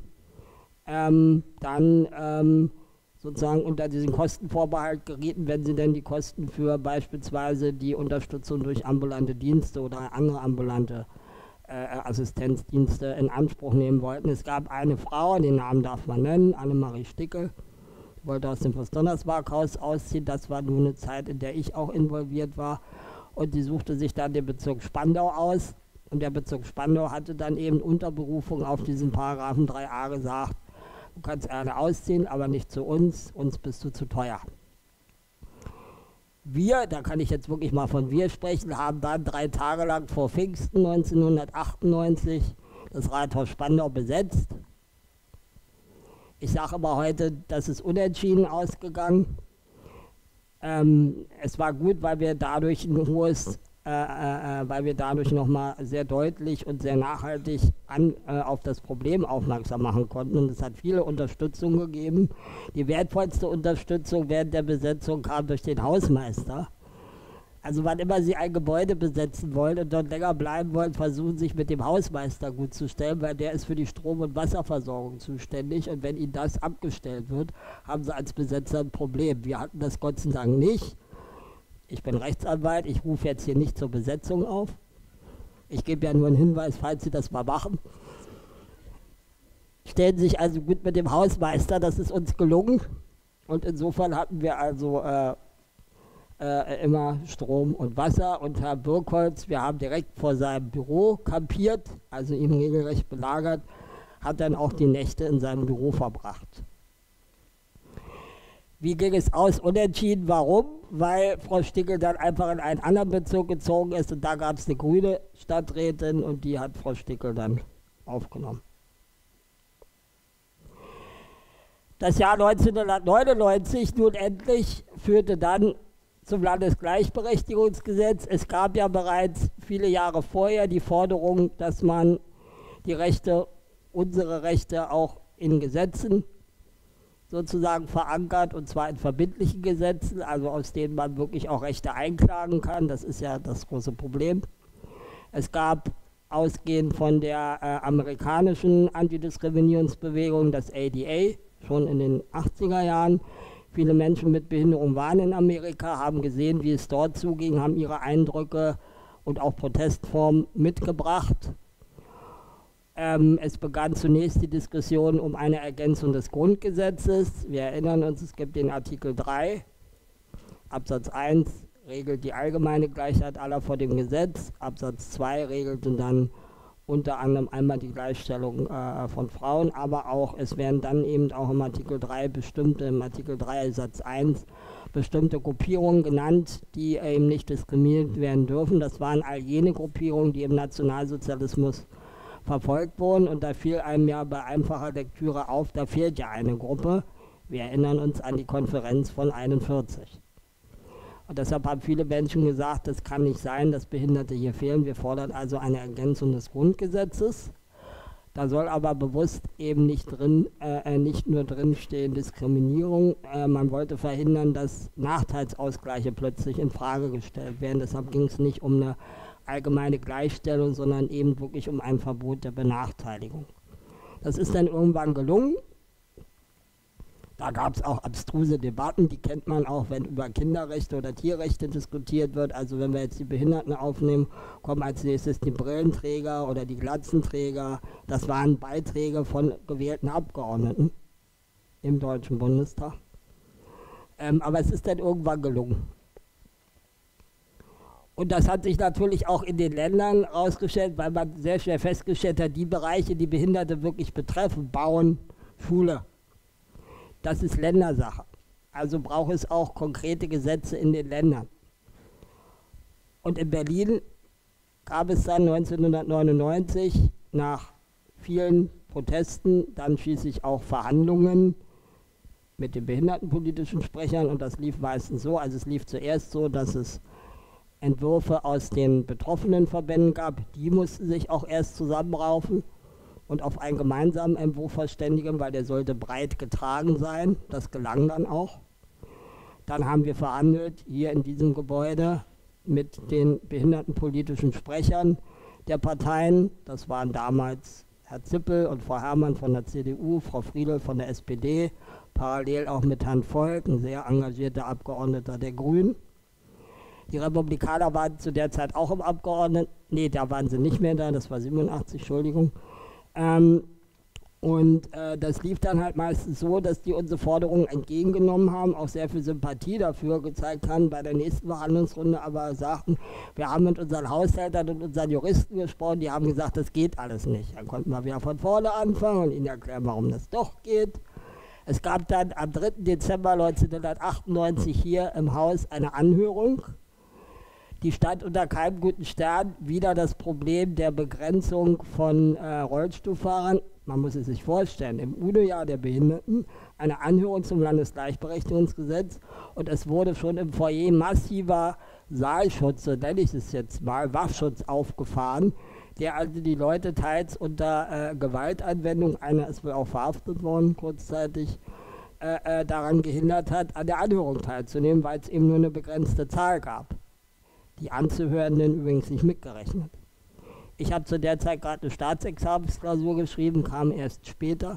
dann sozusagen unter diesen Kostenvorbehalt gerieten, wenn sie denn die Kosten für beispielsweise die Unterstützung durch ambulante Dienste oder andere ambulante Assistenzdienste in Anspruch nehmen wollten. Es gab eine Frau, den Namen darf man nennen, Annemarie Stickel, die wollte aus dem Fürst-Donnersmarck-Haus ausziehen. Das war nun eine Zeit, in der ich auch involviert war, und die suchte sich dann den Bezirk Spandau aus. Und der Bezirk Spandau hatte dann eben unter Berufung auf diesen Paragraphen 3a gesagt, Du kannst gerne ausziehen, aber nicht zu uns bist du zu teuer. Wir, da kann ich jetzt wirklich mal von wir sprechen, haben dann 3 Tage lang vor Pfingsten 1998 das Rathaus Spandau besetzt. Ich sage immer heute, das ist unentschieden ausgegangen. Es war gut, weil wir dadurch ein hohes, weil wir dadurch nochmal sehr deutlich und sehr nachhaltig auf das Problem aufmerksam machen konnten. Und es hat viele Unterstützung gegeben. Die wertvollste Unterstützung während der Besetzung kam durch den Hausmeister. Also wann immer Sie ein Gebäude besetzen wollen und dort länger bleiben wollen, versuchen sich mit dem Hausmeister gut zu stellen, weil der ist für die Strom- und Wasserversorgung zuständig. Und wenn Ihnen das abgestellt wird, haben Sie als Besetzer ein Problem. Wir hatten das Gott sei Dank nicht. Ich bin Rechtsanwalt, ich rufe jetzt hier nicht zur Besetzung auf. Ich gebe ja nur einen Hinweis, falls Sie das mal machen. Stellen Sie sich also gut mit dem Hausmeister, das ist uns gelungen. Und insofern hatten wir also immer Strom und Wasser. Und Herr Birkholz, wir haben direkt vor seinem Büro kampiert, also ihn regelrecht belagert, hat dann auch die Nächte in seinem Büro verbracht. Wie ging es aus? Unentschieden. Warum? Weil Frau Stickel dann einfach in einen anderen Bezirk gezogen ist und da gab es eine grüne Stadträtin und die hat Frau Stickel dann aufgenommen. Das Jahr 1999 nun endlich führte dann zum Landesgleichberechtigungsgesetz. Es gab ja bereits viele Jahre vorher die Forderung, dass man die Rechte, unsere Rechte auch in Gesetzen sozusagen verankert, und zwar in verbindlichen Gesetzen, also aus denen man wirklich auch Rechte einklagen kann. Das ist ja das große Problem. Es gab, ausgehend von der amerikanischen Antidiskriminierungsbewegung, das ADA, schon in den 80er Jahren. Viele Menschen mit Behinderung waren in Amerika, haben gesehen, wie es dort zuging, haben ihre Eindrücke und auch Protestformen mitgebracht. Es begann zunächst die Diskussion um eine Ergänzung des Grundgesetzes. Wir erinnern uns, es gibt den Artikel 3, Absatz 1 regelt die allgemeine Gleichheit aller vor dem Gesetz. Absatz 2 regelte dann unter anderem einmal die Gleichstellung von Frauen, aber auch, es werden dann eben auch im Artikel 3 im Artikel 3 Satz 1 bestimmte Gruppierungen genannt, die eben nicht diskriminiert werden dürfen. Das waren all jene Gruppierungen, die im Nationalsozialismus verfolgt wurden, und da fiel einem ja bei einfacher Lektüre auf, da fehlt ja eine Gruppe. Wir erinnern uns an die Konferenz von 41. Und deshalb haben viele Menschen gesagt, das kann nicht sein, dass Behinderte hier fehlen. Wir fordern also eine Ergänzung des Grundgesetzes. Da soll aber bewusst eben nicht nur drin stehen Diskriminierung. Man wollte verhindern, dass Nachteilsausgleiche plötzlich in Frage gestellt werden. Deshalb ging es nicht um eine allgemeine Gleichstellung, sondern eben wirklich um ein Verbot der Benachteiligung. Das ist dann irgendwann gelungen. Da gab es auch abstruse Debatten, die kennt man auch, wenn über Kinderrechte oder Tierrechte diskutiert wird. Also wenn wir jetzt die Behinderten aufnehmen, kommen als nächstes die Brillenträger oder die Glatzenträger. Das waren Beiträge von gewählten Abgeordneten im Deutschen Bundestag. Aber es ist dann irgendwann gelungen. Und das hat sich natürlich auch in den Ländern herausgestellt, weil man sehr schnell festgestellt hat, die Bereiche, die Behinderte wirklich betreffen, Bauen, Schule, das ist Ländersache. Also braucht es auch konkrete Gesetze in den Ländern. Und in Berlin gab es dann 1999 nach vielen Protesten dann schließlich auch Verhandlungen mit den behindertenpolitischen Sprechern, und das lief meistens so, also es lief zuerst so, dass es Entwürfe aus den betroffenen Verbänden gab, die mussten sich auch erst zusammenraufen und auf einen gemeinsamen Entwurf verständigen, weil der sollte breit getragen sein. Das gelang dann auch. Dann haben wir verhandelt hier in diesem Gebäude mit den behindertenpolitischen Sprechern der Parteien. Das waren damals Herr Zippel und Frau Herrmann von der CDU, Frau Friedl von der SPD, parallel auch mit Herrn Volk, ein sehr engagierter Abgeordneter der Grünen. Die Republikaner waren zu der Zeit auch im Abgeordneten, nee, da waren sie nicht mehr da, das war 87, Entschuldigung. Und das lief dann halt meistens so, dass die unsere Forderungen entgegengenommen haben, auch sehr viel Sympathie dafür gezeigt haben bei der nächsten Verhandlungsrunde, aber sagten, wir haben mit unseren Haushältern und unseren Juristen gesprochen, die haben gesagt, das geht alles nicht. Dann konnten wir wieder von vorne anfangen und ihnen erklären, warum das doch geht. Es gab dann am 3. Dezember 1998 hier im Haus eine Anhörung. Die stand unter keinem guten Stern. Wieder das Problem der Begrenzung von Rollstuhlfahrern. Man muss es sich vorstellen, im UNO-Jahr der Behinderten eine Anhörung zum Landesgleichberechtigungsgesetz und es wurde schon im Foyer massiver Saalschutz, so nenne ich es jetzt mal, Wachschutz aufgefahren, der also die Leute teils unter Gewaltanwendung, einer ist wohl auch verhaftet worden kurzzeitig, daran gehindert hat, an der Anhörung teilzunehmen, weil es eben nur eine begrenzte Zahl gab. Die Anzuhörenden übrigens nicht mitgerechnet. Ich habe zu der Zeit gerade eine Staatsexamensklausur geschrieben, kam erst später.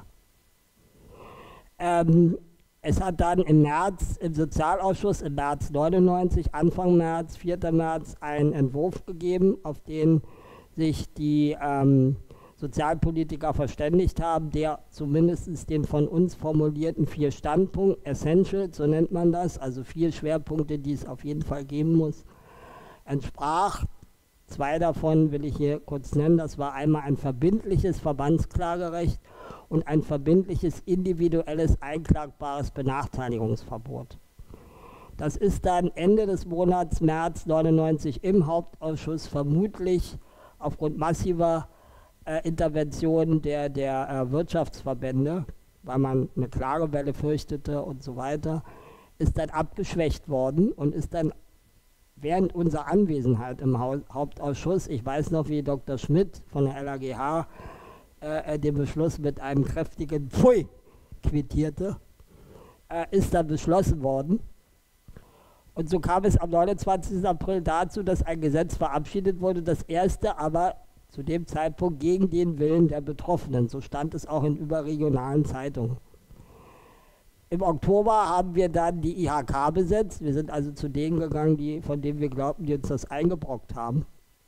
Es hat dann im März, im Sozialausschuss, im März 99, Anfang März, 4. März, einen Entwurf gegeben, auf den sich die Sozialpolitiker verständigt haben, der zumindest den von uns formulierten 4 Standpunkten, Essentials, so nennt man das, also 4 Schwerpunkte, die es auf jeden Fall geben muss, entsprach. 2 davon will ich hier kurz nennen. Das war einmal ein verbindliches Verbandsklagerecht und ein verbindliches individuelles einklagbares Benachteiligungsverbot. Das ist dann Ende des Monats März 99 im Hauptausschuss vermutlich aufgrund massiver Interventionen der Wirtschaftsverbände, weil man eine Klagewelle fürchtete und so weiter, ist dann abgeschwächt worden und ist dann während unserer Anwesenheit im Hauptausschuss, ich weiß noch, wie Dr. Schmidt von der LAGH den Beschluss mit einem kräftigen Pfui quittierte, ist dann beschlossen worden. Und so kam es am 29. April dazu, dass ein Gesetz verabschiedet wurde, das erste aber zu dem Zeitpunkt gegen den Willen der Betroffenen. So stand es auch in überregionalen Zeitungen. Im Oktober haben wir dann die IHK besetzt. Wir sind also zu denen gegangen, von denen wir glaubten, die uns das eingebrockt haben.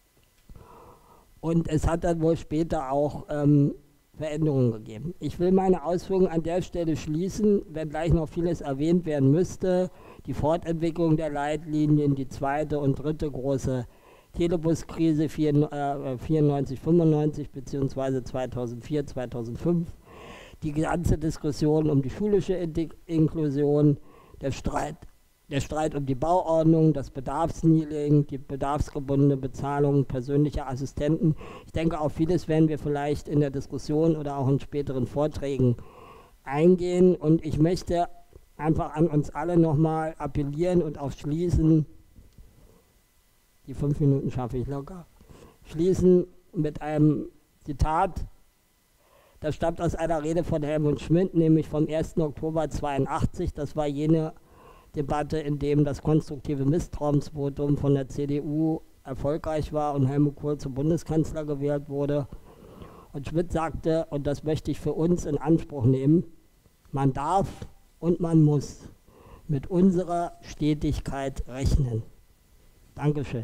Und es hat dann wohl später auch Veränderungen gegeben. Ich will meine Ausführungen an der Stelle schließen, wenn gleich noch vieles erwähnt werden müsste. Die Fortentwicklung der Leitlinien, die 2. und 3. große Telebuskrise 94, 95 bzw. 2004, 2005. Die ganze Diskussion um die schulische Inklusion, der Streit um die Bauordnung, das Bedarfsniedling, die bedarfsgebundene Bezahlung persönlicher Assistenten. Ich denke, auf vieles werden wir vielleicht in der Diskussion oder auch in späteren Vorträgen eingehen. Und ich möchte einfach an uns alle nochmal appellieren und auch schließen, die 5 Minuten schaffe ich locker, schließen mit einem Zitat. Das stammt aus einer Rede von Helmut Schmidt, nämlich vom 1. Oktober 1982. Das war jene Debatte, in dem das konstruktive Misstrauensvotum von der CDU erfolgreich war und Helmut Kohl zum Bundeskanzler gewählt wurde. Und Schmidt sagte, und das möchte ich für uns in Anspruch nehmen, man darf und man muss mit unserer Stetigkeit rechnen. Dankeschön.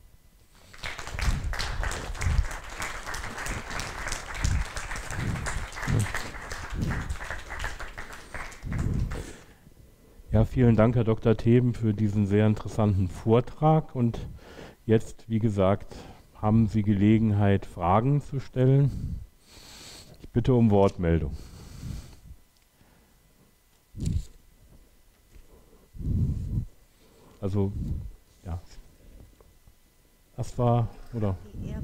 Ja, vielen Dank, Herr Dr. Theben, für diesen sehr interessanten Vortrag. Und jetzt, wie gesagt, haben Sie Gelegenheit, Fragen zu stellen. Ich bitte um Wortmeldung. Also, ja. Das war, oder? Ja.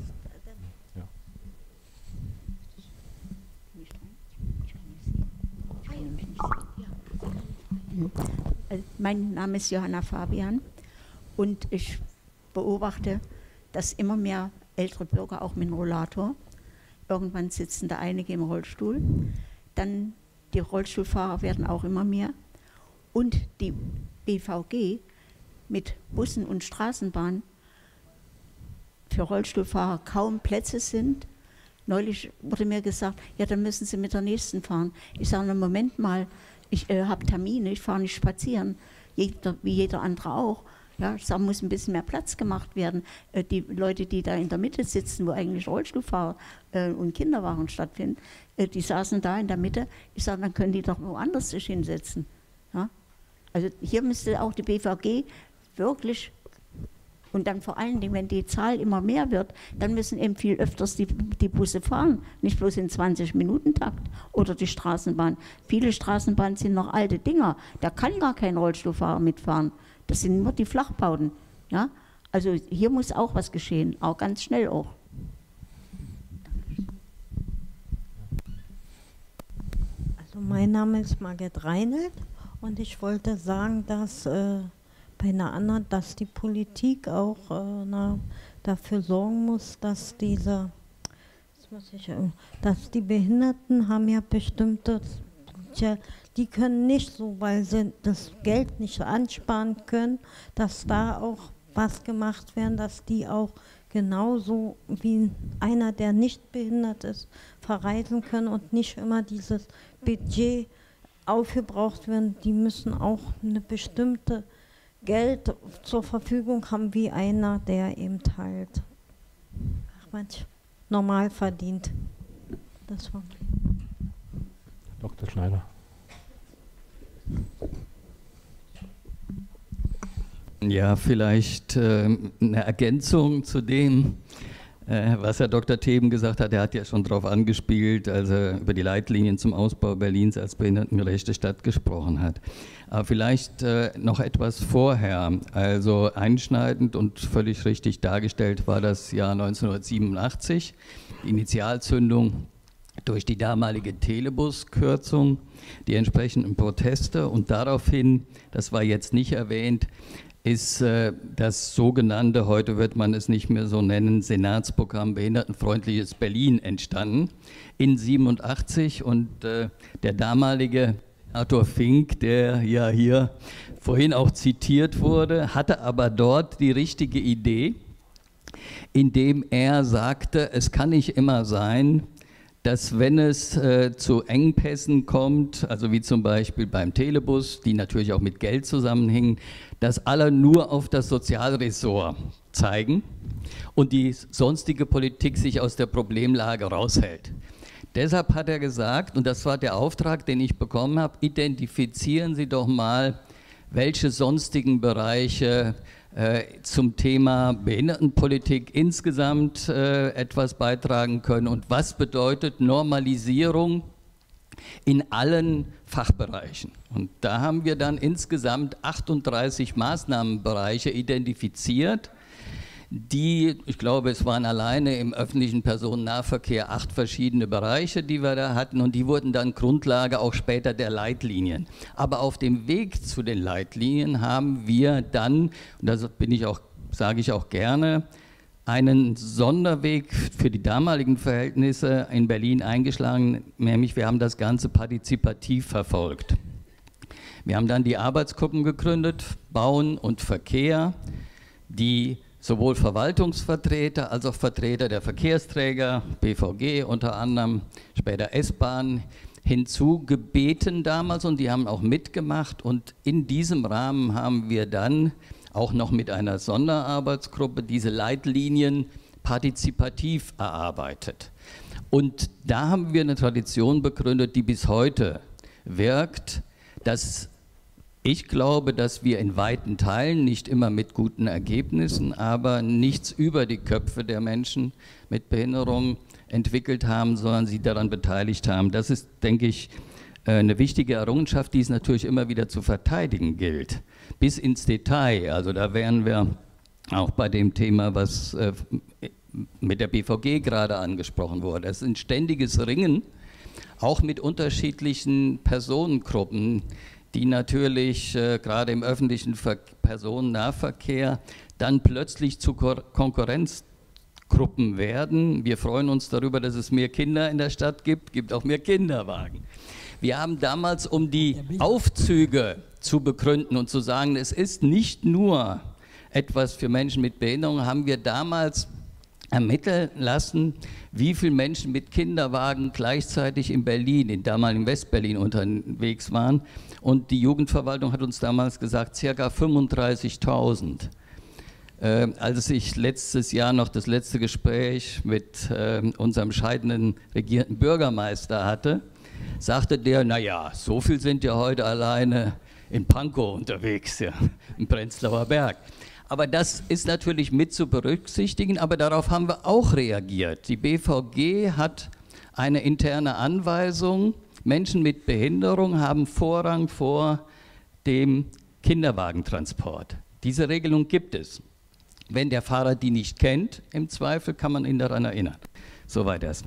Mein Name ist Johanna Fabian und ich beobachte, dass immer mehr ältere Bürger, auch mit dem Rollator, irgendwann sitzen da einige im Rollstuhl, dann die Rollstuhlfahrer werden auch immer mehr und die BVG mit Bussen und Straßenbahnen für Rollstuhlfahrer kaum Plätze sind. Neulich wurde mir gesagt, ja, dann müssen Sie mit der nächsten fahren. Ich sage, na, Moment mal, ich habe Termine, ich fahre nicht spazieren, wie jeder andere auch. Ja, ich sage, muss ein bisschen mehr Platz gemacht werden. Die Leute, die da in der Mitte sitzen, wo eigentlich Rollstuhlfahrer und Kinderwagen stattfinden, die saßen da in der Mitte. Ich sage, dann können die doch woanders sich hinsetzen. Ja? Also hier müsste auch die BVG wirklich, und dann vor allen Dingen, wenn die Zahl immer mehr wird, dann müssen eben viel öfters die Busse fahren, nicht bloß in 20-Minuten-Takt oder die Straßenbahn. Viele Straßenbahnen sind noch alte Dinger, da kann gar kein Rollstuhlfahrer mitfahren. Das sind nur die Flachbauten. Ja? Also hier muss auch was geschehen, auch ganz schnell auch. Also mein Name ist Margit Reinelt und ich wollte sagen, dass bei einer anderen, dass die Politik auch dafür sorgen muss, dass dass die Behinderten haben ja bestimmte, die können nicht so, weil sie das Geld nicht ansparen können, dass da auch was gemacht werden, dass die auch genauso wie einer, der nicht behindert ist, verreisen können und nicht immer dieses Budget aufgebraucht werden. Die müssen auch eine bestimmte Geld zur Verfügung haben wie einer, der eben halt normal verdient. Das war Dr. Schneider. Ja, vielleicht eine Ergänzung zu dem, was Herr Dr. Theben gesagt hat. Er hat ja schon darauf angespielt, als er über die Leitlinien zum Ausbau Berlins als behindertengerechte Stadt gesprochen hat. Aber vielleicht noch etwas vorher. Also einschneidend und völlig richtig dargestellt war das Jahr 1987, die Initialzündung durch die damalige Telebus-Kürzung, die entsprechenden Proteste und daraufhin, das war jetzt nicht erwähnt, ist das sogenannte, heute wird man es nicht mehr so nennen, Senatsprogramm Behindertenfreundliches Berlin entstanden in 87 und der damalige Arthur Fink, der ja hier vorhin auch zitiert wurde, hatte aber dort die richtige Idee, indem er sagte, es kann nicht immer sein, dass wenn es zu Engpässen kommt, also wie zum Beispiel beim Telebus, die natürlich auch mit Geld zusammenhängen, dass alle nur auf das Sozialressort zeigen und die sonstige Politik sich aus der Problemlage raushält. Deshalb hat er gesagt, und das war der Auftrag, den ich bekommen habe, identifizieren Sie doch mal, welche sonstigen Bereiche zum Thema Behindertenpolitik insgesamt etwas beitragen können und was bedeutet Normalisierung in allen Fachbereichen. Und da haben wir dann insgesamt 38 Maßnahmenbereiche identifiziert, die, ich glaube, es waren alleine im öffentlichen Personennahverkehr 8 verschiedene Bereiche, die wir da hatten und die wurden dann Grundlage auch später der Leitlinien. Aber auf dem Weg zu den Leitlinien haben wir dann, und das bin ich auch, sage ich auch gerne, einen Sonderweg für die damaligen Verhältnisse in Berlin eingeschlagen, nämlich wir haben das Ganze partizipativ verfolgt. Wir haben dann die Arbeitsgruppen gegründet, Bauen und Verkehr, die sowohl Verwaltungsvertreter als auch Vertreter der Verkehrsträger, BVG unter anderem, später S-Bahn, hinzugebeten damals und die haben auch mitgemacht und in diesem Rahmen haben wir dann auch noch mit einer Sonderarbeitsgruppe diese Leitlinien partizipativ erarbeitet. Und da haben wir eine Tradition begründet, die bis heute wirkt, dass ich glaube, dass wir in weiten Teilen, nicht immer mit guten Ergebnissen, aber nichts über die Köpfe der Menschen mit Behinderung entwickelt haben, sondern sie daran beteiligt haben. Das ist, denke ich, eine wichtige Errungenschaft, die es natürlich immer wieder zu verteidigen gilt. Bis ins Detail, also da wären wir auch bei dem Thema, was mit der BVG gerade angesprochen wurde. Es ist ein ständiges Ringen, auch mit unterschiedlichen Personengruppen, die natürlich gerade im öffentlichen Personennahverkehr dann plötzlich zu Konkurrenzgruppen werden. Wir freuen uns darüber, dass es mehr Kinder in der Stadt gibt, gibt auch mehr Kinderwagen. Wir haben damals, um die Aufzüge zu begründen und zu sagen, es ist nicht nur etwas für Menschen mit Behinderung, haben wir damals ermitteln lassen, wie viele Menschen mit Kinderwagen gleichzeitig in Berlin, in damaligen Westberlin unterwegs waren. Und die Jugendverwaltung hat uns damals gesagt, ca. 35.000. Als ich letztes Jahr noch das letzte Gespräch mit unserem scheidenden regierenden Bürgermeister hatte, sagte der, naja, so viel sind ja heute alleine in Pankow unterwegs, ja, im Prenzlauer Berg. Aber das ist natürlich mit zu berücksichtigen, aber darauf haben wir auch reagiert. Die BVG hat eine interne Anweisung, Menschen mit Behinderung haben Vorrang vor dem Kinderwagentransport. Diese Regelung gibt es. Wenn der Fahrer die nicht kennt, im Zweifel kann man ihn daran erinnern. Soweit erst.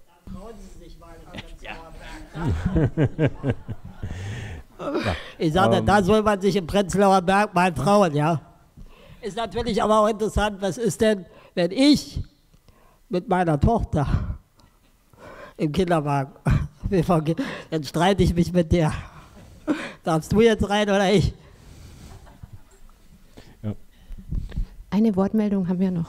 Ich sage, da soll man sich im Prenzlauer Berg mal trauen, ja. Ist natürlich aber auch interessant, was ist denn, wenn ich mit meiner Tochter im Kinderwagen, dann streite ich mich mit der. Darfst du jetzt rein oder ich? Ja. Eine Wortmeldung haben wir noch.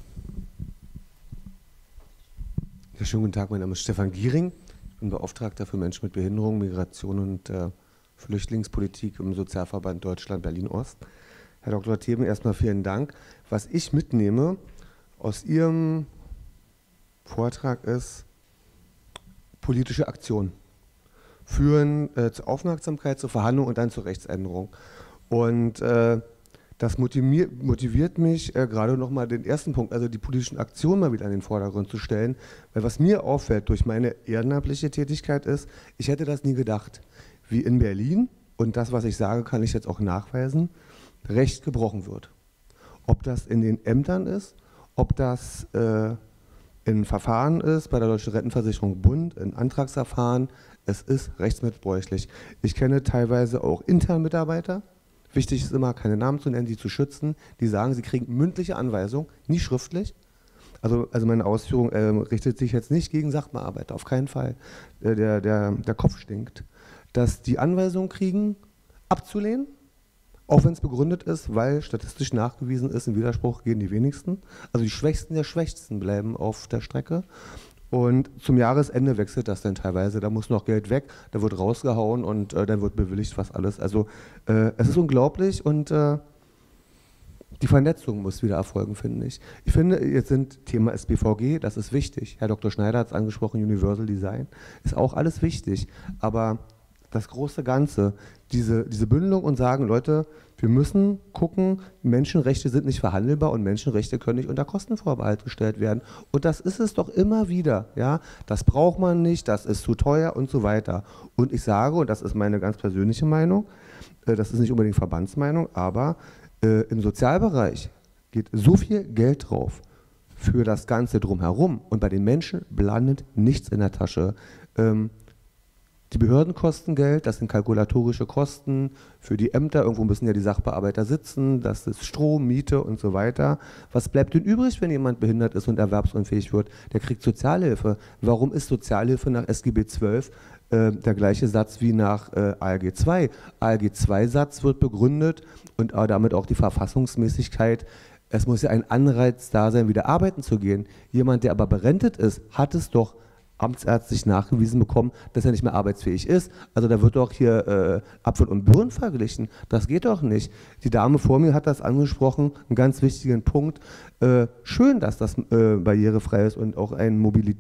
Ja, schönen guten Tag, mein Name ist Stefan Giering. Ich bin Beauftragter für Menschen mit Behinderung, Migration und Flüchtlingspolitik im Sozialverband Deutschland Berlin-Ost. Herr Dr. Theben, erstmal vielen Dank. Was ich mitnehme aus Ihrem Vortrag ist politische Aktion. Führen zur Aufmerksamkeit, zur Verhandlung und dann zur Rechtsänderung. Und das motiviert mich, gerade nochmal den ersten Punkt, also die politischen Aktionen mal wieder in den Vordergrund zu stellen. Weil was mir auffällt durch meine ehrenamtliche Tätigkeit ist, ich hätte das nie gedacht, wie in Berlin, und das, was ich sage, kann ich jetzt auch nachweisen, Recht gebrochen wird. Ob das in den Ämtern ist, ob das in Verfahren ist, bei der Deutschen Rentenversicherung Bund, in Antragsverfahren, es ist rechtsmissbräuchlich. Ich kenne teilweise auch interne Mitarbeiter, wichtig ist immer, keine Namen zu nennen, die zu schützen, die sagen, sie kriegen mündliche Anweisung, nie schriftlich. Also meine Ausführung richtet sich jetzt nicht gegen Sachbearbeiter, auf keinen Fall. Der Kopf stinkt. Dass die Anweisung kriegen, abzulehnen, auch wenn es begründet ist, weil statistisch nachgewiesen ist, im Widerspruch gehen die wenigsten. Also die Schwächsten der Schwächsten bleiben auf der Strecke. Und zum Jahresende wechselt das dann teilweise. Da muss noch Geld weg, da wird rausgehauen und dann wird bewilligt was alles. Also es ist unglaublich und die Vernetzung muss wieder erfolgen, finde ich. Ich finde, jetzt Thema SBVG, das ist wichtig. Herr Dr. Schneider hat es angesprochen, Universal Design, ist auch alles wichtig. Aber das große Ganze, diese Bündelung und sagen, Leute, wir müssen gucken, Menschenrechte sind nicht verhandelbar und Menschenrechte können nicht unter Kostenvorbehalt gestellt werden. Und das ist es doch immer wieder. Ja? Das braucht man nicht, das ist zu teuer und so weiter. Und ich sage, und das ist meine ganz persönliche Meinung, das ist nicht unbedingt Verbandsmeinung, aber im Sozialbereich geht so viel Geld drauf für das Ganze drumherum und bei den Menschen landet nichts in der Tasche. Die Behörden kosten Geld, das sind kalkulatorische Kosten für die Ämter, irgendwo müssen ja die Sachbearbeiter sitzen, das ist Strom, Miete und so weiter. Was bleibt denn übrig, wenn jemand behindert ist und erwerbsunfähig wird? Der kriegt Sozialhilfe. Warum ist Sozialhilfe nach SGB XII der gleiche Satz wie nach ALG II? ALG II-Satz wird begründet und damit auch die Verfassungsmäßigkeit. Es muss ja ein Anreiz da sein, wieder arbeiten zu gehen. Jemand, der aber berentet ist, hat es doch amtsärztlich nachgewiesen bekommen, dass er nicht mehr arbeitsfähig ist. Also da wird doch hier Apfel und Birnen verglichen. Das geht doch nicht. Die Dame vor mir hat das angesprochen, einen ganz wichtigen Punkt. Schön, dass das barrierefrei ist und auch ein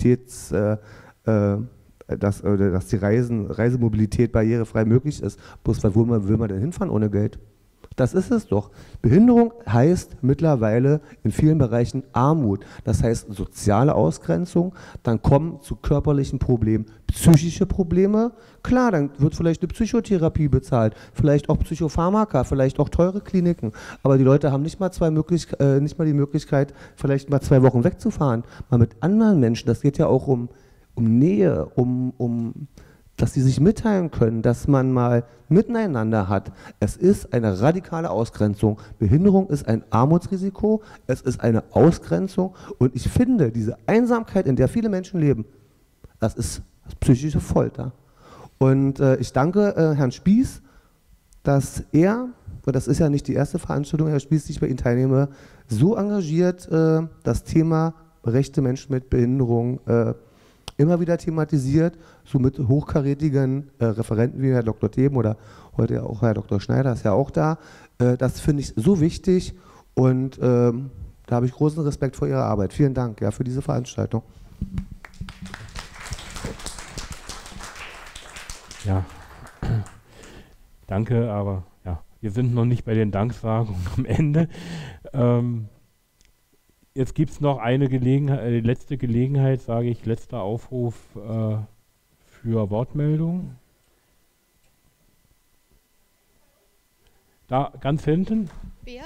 dass die Reisemobilität barrierefrei möglich ist. Bloß wo will man denn hinfahren ohne Geld? Das ist es doch. Behinderung heißt mittlerweile in vielen Bereichen Armut. Das heißt soziale Ausgrenzung, dann kommen zu körperlichen Problemen psychische Probleme. Klar, dann wird vielleicht eine Psychotherapie bezahlt, vielleicht auch Psychopharmaka, vielleicht auch teure Kliniken. Aber die Leute haben nicht mal die Möglichkeit, vielleicht mal 2 Wochen wegzufahren. Mal mit anderen Menschen. Das geht ja auch um Nähe, dass sie sich mitteilen können, dass man mal miteinander hat. Es ist eine radikale Ausgrenzung. Behinderung ist ein Armutsrisiko, es ist eine Ausgrenzung und ich finde, diese Einsamkeit, in der viele Menschen leben, das ist psychische Folter. Und ich danke Herrn Spieß, dass er, und das ist ja nicht die erste Veranstaltung, Herr Spieß, die ich bei Ihnen teilnehme, so engagiert das Thema Rechte Menschen mit Behinderung immer wieder thematisiert, so mit hochkarätigen Referenten wie Herr Dr. Theben oder heute auch Herr Dr. Schneider ist ja auch da. Das finde ich so wichtig und da habe ich großen Respekt vor Ihrer Arbeit. Vielen Dank für diese Veranstaltung. Ja, danke, aber ja, wir sind noch nicht bei den Danksagungen am Ende. Jetzt gibt es noch eine Gelegenheit, letzte Gelegenheit, sage ich, letzter Aufruf für Wortmeldungen. Da ganz hinten. Wer?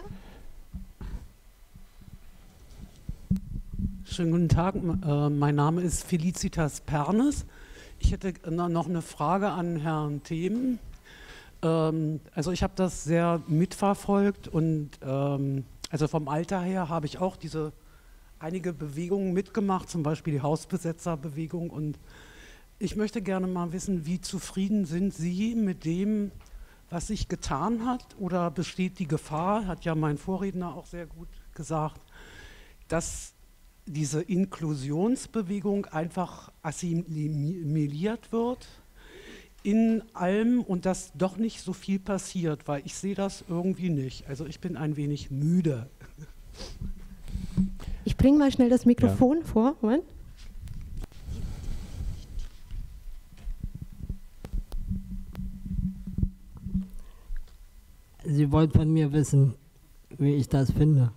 Schönen guten Tag, mein Name ist Felicitas Pernes. Ich hätte noch eine Frage an Herrn Theben. Also ich habe das sehr mitverfolgt und also vom Alter her habe ich auch einige Bewegungen mitgemacht, zum Beispiel die Hausbesetzerbewegung. Und ich möchte gerne mal wissen, wie zufrieden sind Sie mit dem, was sich getan hat? Oder besteht die Gefahr, hat ja mein Vorredner auch sehr gut gesagt, dass diese Inklusionsbewegung einfach assimiliert wird in allem und dass doch nicht so viel passiert, weil ich sehe das irgendwie nicht. Also ich bin ein wenig müde. Ich bringe mal schnell das Mikrofon vor. Moment. Sie wollen von mir wissen, wie ich das finde.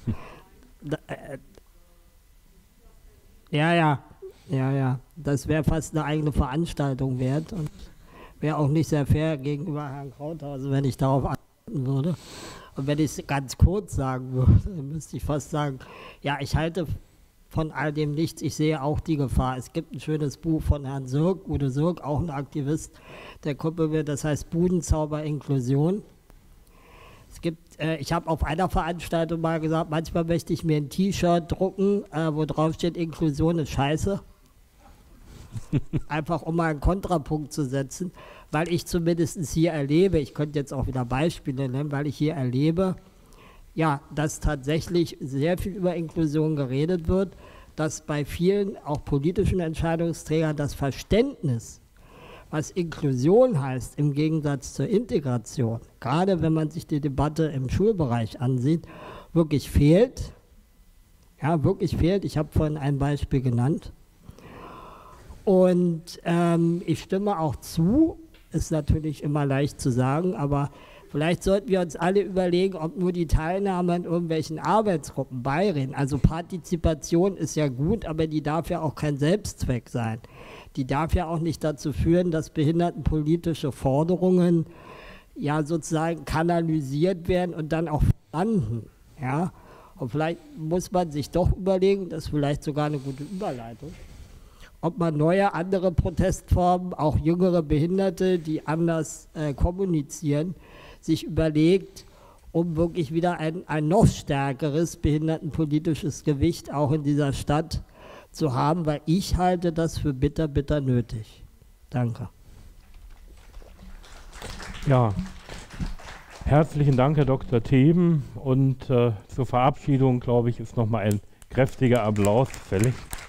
Ja. Das wäre fast eine eigene Veranstaltung wert und wäre auch nicht sehr fair gegenüber Herrn Krauthausen, wenn ich darauf antworten würde. Und wenn ich es ganz kurz sagen würde, dann müsste ich fast sagen, ja, ich halte von all dem nichts, ich sehe auch die Gefahr. Es gibt ein schönes Buch von Herrn Sirk, Udo Sirk, auch ein Aktivist der Kuppel, das heißt Budenzauber Inklusion. Ich habe auf einer Veranstaltung mal gesagt, manchmal möchte ich mir ein T-Shirt drucken, wo drauf steht, Inklusion ist scheiße. Einfach um mal einen Kontrapunkt zu setzen, weil ich zumindest hier erlebe, ich könnte jetzt auch wieder Beispiele nennen, weil ich hier erlebe, ja, dass tatsächlich sehr viel über Inklusion geredet wird, dass bei vielen, auch politischen Entscheidungsträgern, das Verständnis, was Inklusion heißt, im Gegensatz zur Integration, gerade wenn man sich die Debatte im Schulbereich ansieht, wirklich fehlt. Ja, wirklich fehlt. Ich habe vorhin ein Beispiel genannt. Und ich stimme auch zu, ist natürlich immer leicht zu sagen, aber vielleicht sollten wir uns alle überlegen, ob nur die Teilnahme an irgendwelchen Arbeitsgruppen beireden. Also Partizipation ist ja gut, aber die darf ja auch kein Selbstzweck sein. Die darf ja auch nicht dazu führen, dass behindertenpolitische Forderungen ja sozusagen kanalisiert werden und dann auch verstanden. Ja? Und vielleicht muss man sich doch überlegen, das ist vielleicht sogar eine gute Überleitung, ob man neue, andere Protestformen, auch jüngere Behinderte, die anders kommunizieren, sich überlegt, um wirklich wieder ein noch stärkeres behindertenpolitisches Gewicht auch in dieser Stadt zu haben, weil ich halte das für bitter, bitter nötig. Danke. Ja, herzlichen Dank, Herr Dr. Theben. Und zur Verabschiedung, glaube ich, ist nochmal ein kräftiger Applaus fällig.